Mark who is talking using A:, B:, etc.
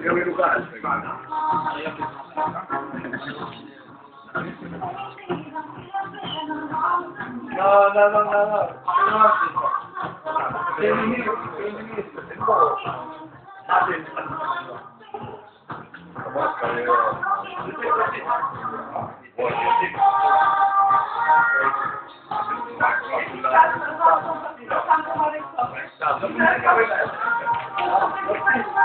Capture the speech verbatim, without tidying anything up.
A: Gawin mo ba? No, no, no, no, no. ten minutes, ten minutes. Natin. Thank you.